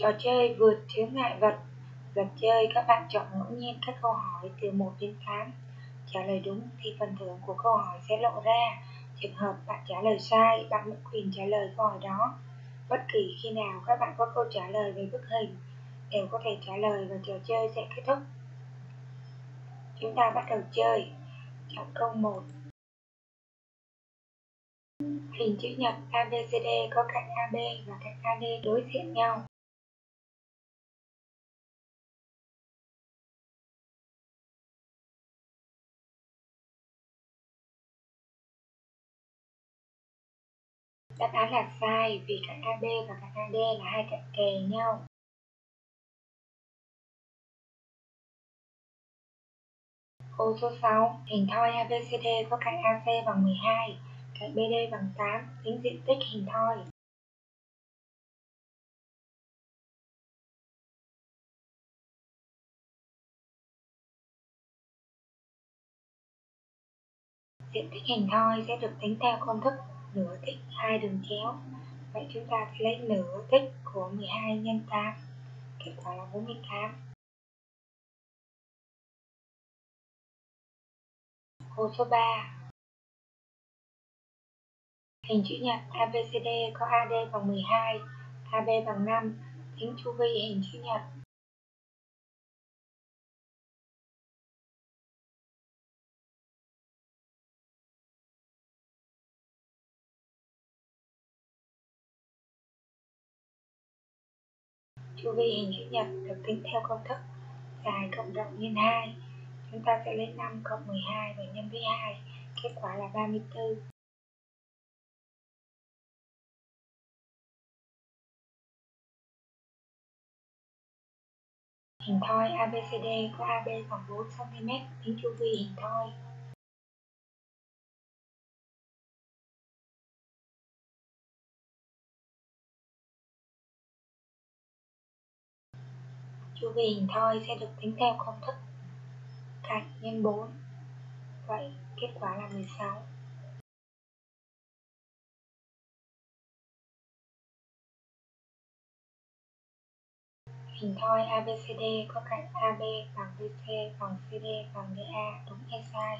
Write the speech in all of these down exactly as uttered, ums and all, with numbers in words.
Trò chơi vượt chướng ngại vật. Luật chơi, các bạn chọn ngẫu nhiên các câu hỏi từ một đến tám. Trả lời đúng thì phần thưởng của câu hỏi sẽ lộ ra. Trường hợp bạn trả lời sai, bạn mất quyền trả lời câu hỏi đó. Bất kỳ khi nào các bạn có câu trả lời về bức hình đều có thể trả lời và trò chơi sẽ kết thúc. Chúng ta bắt đầu chơi. Chọn câu một. Hình chữ nhật a bê xê đê có cạnh a bê và cạnh a đê đối diện nhau. Đáp án là sai vì cạnh a bê và cạnh a đê là hai cạnh kề nhau. Câu số sáu. Hình thoi a bê xê đê có cạnh a xê bằng mười hai, cạnh bê đê bằng tám, tính diện tích hình thoi. Diện tích hình thoi sẽ được tính theo công thức nửa tích hai đường chéo. Vậy chúng ta sẽ lấy nửa tích của mười hai nhân tám, kết quả là bốn mươi tám. Câu số ba. Hình chữ nhật a bê xê đê có a đê bằng mười hai, a bê bằng năm, tính chu vi hình chữ nhật. Chu vi hình chữ nhật được tính theo công thức dài cộng rộng nhân hai. Chúng ta sẽ lấy năm cộng mười hai và nhân với hai, kết quả là ba mươi tư. Hình thoi a bê xê đê có a bê bằng bốn xăng ti mét, tính chu vi hình thoi. Chu vi hình thoi sẽ được tính theo công thức cạnh nhân bốn. Vậy kết quả là mười sáu. Hình thoi a bê xê đê có cạnh a bê bằng bê xê bằng xê đê bằng đê a, đúng hay sai?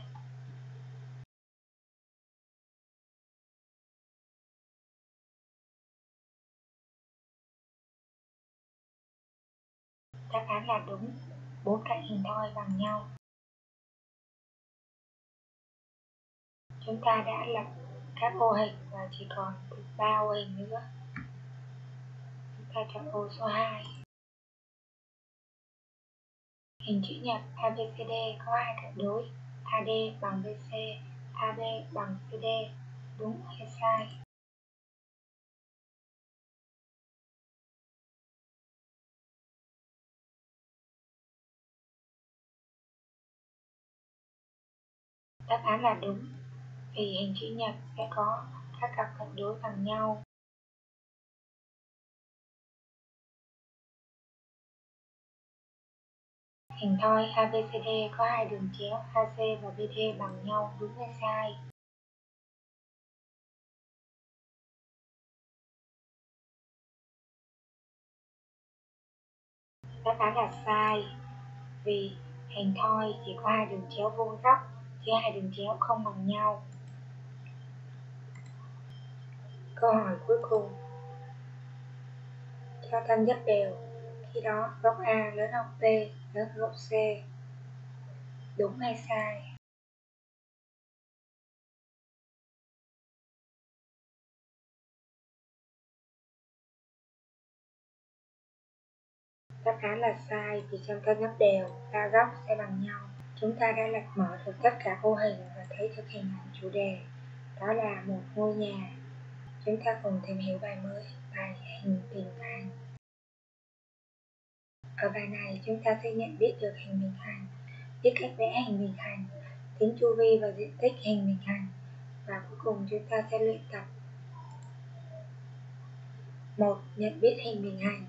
Đáp án là đúng, bốn cạnh hình thoi bằng nhau. Chúng ta đã lập các ô hình và chỉ còn ba ô hình nữa. Chúng ta chọn ô số hai. Hình chữ nhật a bê xê đê có hai cạnh đối, a đê bằng bê xê, a bê bằng xê đê, đúng hay sai? Đáp án là đúng, vì hình chữ nhật sẽ có các cặp cạnh đối bằng nhau. Hình thoi a bê xê đê có hai đường chéo a xê và bê đê bằng nhau, đúng hay sai? Đáp án là sai, vì hình thoi chỉ có hai đường chéo vuông góc, chứ hai đường chéo không bằng nhau. Câu hỏi cuối cùng. Cho tam giác đều, khi đó góc A lớn hơn B lớn hơn góc C, đúng hay sai? Đáp án là sai, vì trong tam giác đều, ba góc sẽ bằng nhau. Chúng ta đã lật mở được tất cả ô hình và thấy được hình ảnh chủ đề, đó là một ngôi nhà. Chúng ta cùng tìm hiểu bài mới, bài hình bình hành. Ở bài này chúng ta sẽ nhận biết được hình bình hành, biết cách vẽ hình bình hành, tính chu vi và diện tích hình bình hành, và cuối cùng chúng ta sẽ luyện tập. một. Nhận biết hình bình hành.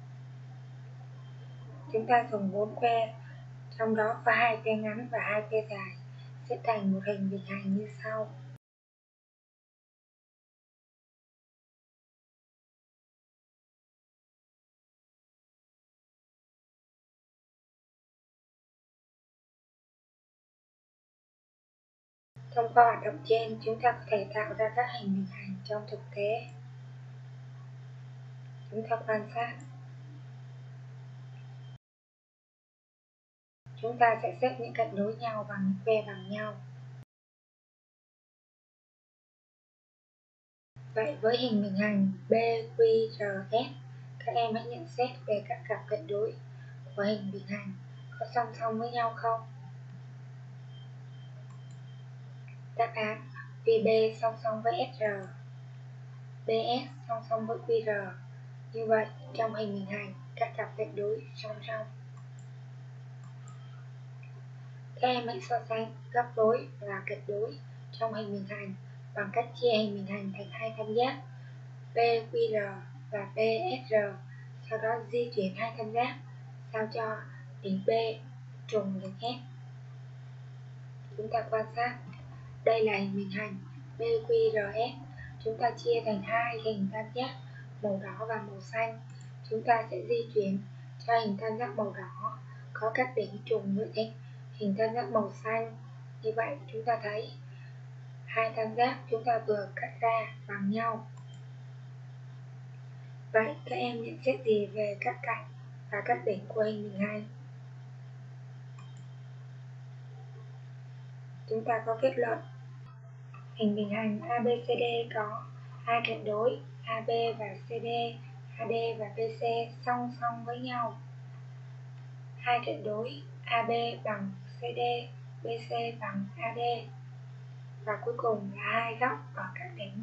Chúng ta dùng bốn que, trong đó có hai que ngắn và hai que dài, sẽ thành một hình bình hành như sau. Thông qua hoạt động trên, chúng ta có thể tạo ra các hình bình hành trong thực tế. Chúng ta quan sát. Chúng ta sẽ xếp những cạnh nối nhau bằng ve bằng nhau. Vậy với hình bình hành bê quy rờ ét, các em hãy nhận xét về các cặp cạnh đối của hình bình hành có song song với nhau không? Đáp án: vê bê song song với ét rờ, bê ét song song với quy rờ. Như vậy, trong hình bình hành, các cặp cạnh đối song song. Các em hãy so sánh góc đối và cạnh đối trong hình bình hành bằng cách chia hình bình hành thành hai tam giác pê quy rờ và pê ét rờ, sau đó di chuyển hai tam giác sao cho đỉnh B trùng đỉnh F. Chúng ta quan sát. Đây là hình bình hành bê quy rờ ét. Chúng ta chia thành hai hình tam giác màu đỏ và màu xanh. Chúng ta sẽ di chuyển cho hình tam giác màu đỏ có các đỉnh trùng với hình tam giác màu xanh. Như vậy chúng ta thấy hai tam giác chúng ta vừa cắt ra bằng nhau. Vậy các em nhận xét gì về các cạnh và các đỉnh của hình bình hành? Chúng ta có kết luận hình bình hành a bê xê đê có hai cạnh đối a bê và xê đê, a đê và bê xê song song với nhau. Hai cạnh đối a bê bằng xê đê, bê xê bằng a đê. Và cuối cùng là hai góc ở các đỉnh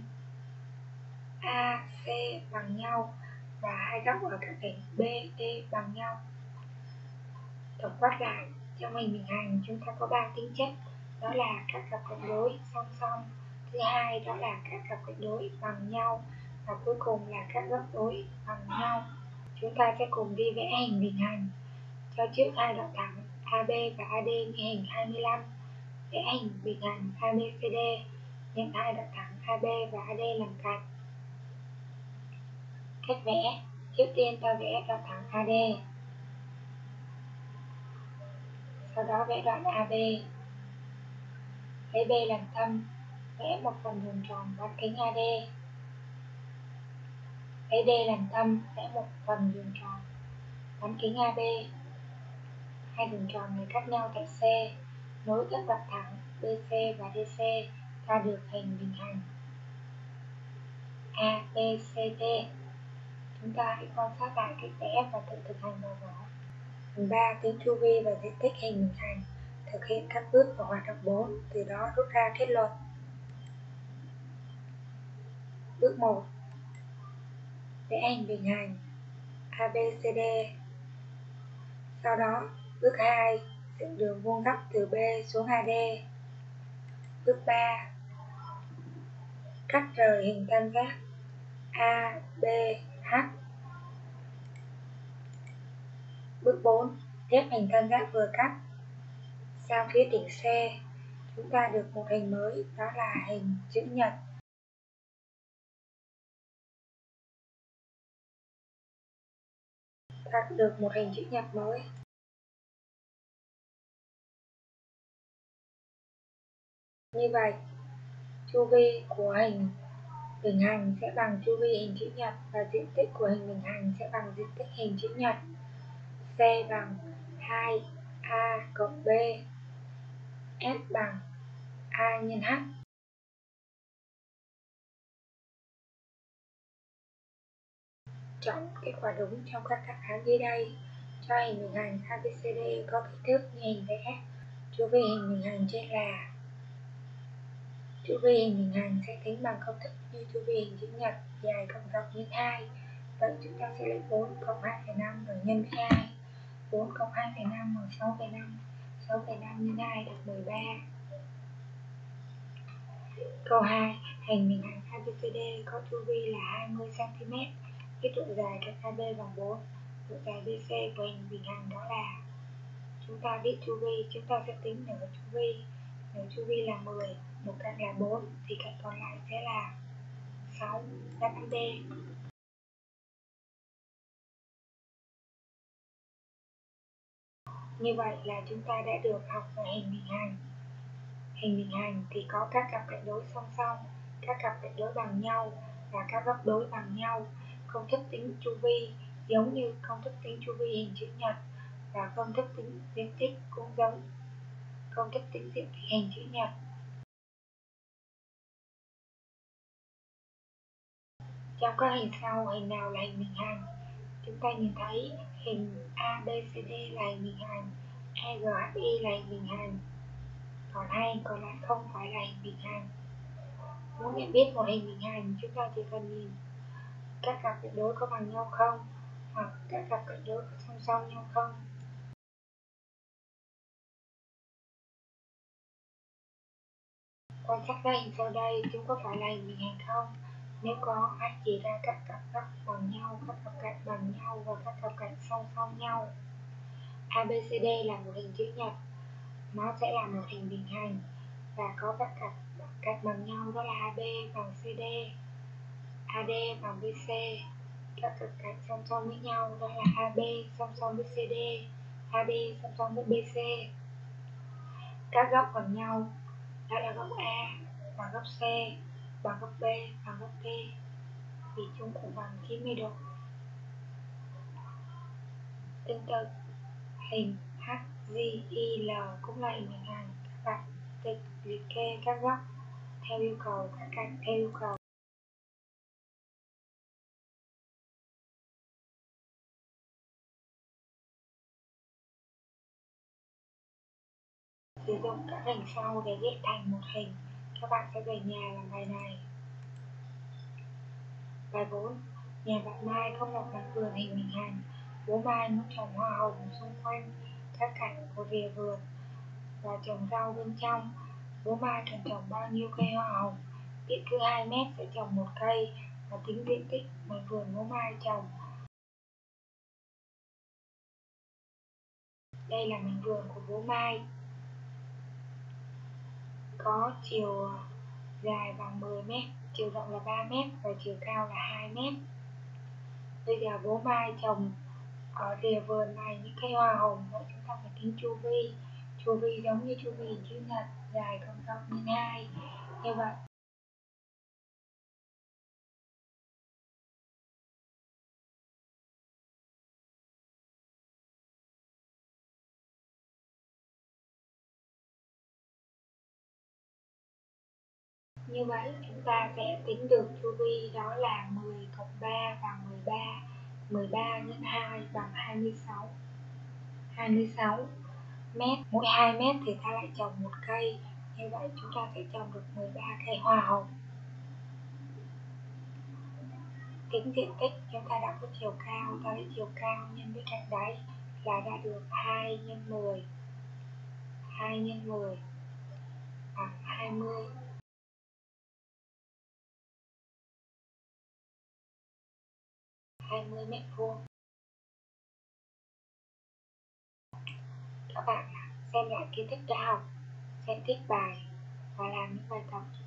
a xê bằng nhau và hai góc ở các đỉnh bê đê bằng nhau. Tổng quát lại, trong hình bình hành chúng ta có ba tính chất, đó là các cặp cạnh đối song song, thứ hai đó là các cặp cạnh đối bằng nhau, và cuối cùng là các góc đối bằng nhau. Chúng ta sẽ cùng đi vẽ hình bình hành cho trước hai đoạn thẳng a bê và a đê như hình hai mươi lăm. Vẽ hình bình hành a bê xê đê, nhận hai đoạn thẳng a bê và a đê làm cạnh. Cách vẽ: trước tiên ta vẽ đoạn thẳng a đê, sau đó vẽ đoạn a bê. Lấy B làm tâm, vẽ một phần đường tròn bán kính a đê. Lấy D làm tâm, vẽ một phần đường tròn bán kính a bê. Hai đường tròn này cắt nhau tại C, nối các đoạn thẳng bê xê và đê xê ra được hình bình hành a bê xê đê. Chúng ta hãy quan sát lại cách vẽ và tự thực hành vào vở. Phần ba. Tính chu vi và diện tích hình bình hành. Thực hiện các bước của hoạt động bốn, từ đó rút ra kết luận. Bước một. Vẽ hình bình hành a bê xê đê. Sau đó, bước hai. Dựng đường vuông góc từ B xuống a đê. Bước ba. Cắt rời hình tam giác a bê hát. Bước bốn. Ghép hình tam giác vừa cắt sang phía đỉnh C. Chúng ta được một hình mới, đó là hình chữ nhật. Ta được một hình chữ nhật mới. Như vậy, chu vi của hình bình hành sẽ bằng chu vi hình chữ nhật và diện tích của hình bình hành sẽ bằng diện tích hình chữ nhật. C bằng hai a cộng B, S bằng A nhân H. Chọn kết quả đúng trong các đáp án dưới đây. Cho hình bình hành a bê xê đê có kích thước như hình vẽ. Chu vi hình bình hành trên là. Chu vi hình bình hành sẽ tính bằng công thức như chu vi hình chữ nhật, dài cộng rộng nhân hai. Vậy chúng ta sẽ lấy bốn cộng hai phẩy năm rồi nhân với hai. bốn cộng hai phẩy năm bằng sáu phẩy năm. sáu phẩy năm nhân hai được mười ba. Câu hai. Hình bình hành a bê xê đê có chu vi là hai mươi xăng ti mét. Biết độ dài cạnh a bê bằng bốn. Độ dài bê xê của hình bình hành đó là. Chúng ta biết chu vi, chúng ta sẽ tính nửa chu vi. Nửa chu vi là mười, một cạnh là bốn, thì cạnh còn lại sẽ là sáu. Đáp án D. Như vậy là chúng ta đã được học về hình bình hành. Hình bình hành thì có các cặp cạnh đối song song, các cặp cạnh đối bằng nhau và các góc đối bằng nhau. Công thức tính chu vi giống như công thức tính chu vi hình chữ nhật, và công thức tính diện tích cũng giống công thức tính diện tích hình chữ nhật. Trong các hình sau, hình nào là hình bình hành? Chúng ta nhìn thấy hình a bê xê đê là hình bình hành, e giê hát i là hình bình hành, còn hai hình còn lại không phải là hình bình hành. Muốn nhận biết một hình bình hành, chúng ta chỉ cần nhìn các cặp cạnh đối có bằng nhau không, hoặc các cặp cạnh đối có song song nhau không. Quan sát ra hình sau đây, chúng có phải là hình bình hành không? Nếu có, hãy chỉ ra các cặp góc bằng nhau, các cặp cạnh bằng nhau và các cặp cạnh song song nhau. a bê xê đê là một hình chữ nhật, nó sẽ là một hình bình hành và có các cặp cạnh bằng nhau, đó là a bê bằng xê đê, a đê bằng bê xê. Các cặp cạnh song song với nhau, đó là a bê song song với xê đê, a đê song song với bê xê. Các góc bằng nhau, đó là góc A và góc C và góc B và góc D, vì chúng cũng bằng chín mươi độ. Tương tự, hình hát giê i lờ cũng là hình bình hành. Các bạn tự liệt kê các góc theo yêu cầu, các cạnh theo yêu cầu. Sử dụng các hình sau để ghép thành một hình. Các bạn sẽ về nhà làm bài này. Bài bốn. Nhà bạn Mai có một mảnh vườn hình bình hành. Bố Mai muốn trồng hoa hồng xung quanh các cạnh của rìa vườn và trồng rau bên trong. Bố Mai cần trồng bao nhiêu cây hoa hồng? Biết cứ hai mét sẽ trồng một cây và tính diện tích mảnh vườn bố Mai trồng. Đây là mảnh vườn của bố Mai, có chiều dài bằng mười mét, chiều rộng là ba mét và chiều cao là hai mét. Bây giờ bố Mai trồng ở rìa vườn này những cây hoa hồng, vậy chúng ta phải tính chu vi. Chu vi giống như chu vi hình chữ nhật, dài cộng rộng nhân hai. Như vậy Như vậy chúng ta sẽ tính được chu vi, đó là mười cộng ba bằng mười ba. mười ba nhân hai bằng hai mươi sáu. hai mươi sáu mét. Mỗi hai mét thì ta lại trồng một cây. Như vậy chúng ta sẽ trồng được mười ba cây hoa hồng. Tính diện tích, chúng ta đã có chiều cao, ta lấy chiều cao nhân với cạnh đáy là ra được hai nhân mười. hai nhân mười bằng hai mươi. hai mươi mét vuông. Các bạn xem lại kiến thức đã học, xem tiếp bài và làm những bài tập.